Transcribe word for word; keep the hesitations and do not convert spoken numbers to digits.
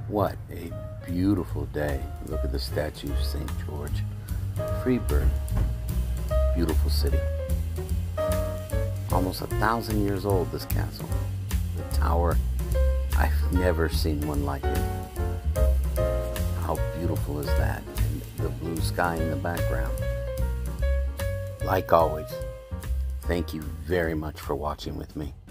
What a beautiful day. Look at the statue of Saint George. Friedberg, beautiful city. Almost a thousand years old, this castle. The tower, I've never seen one like it. How beautiful is that? And the blue sky in the background. Like always, thank you very much for watching with me.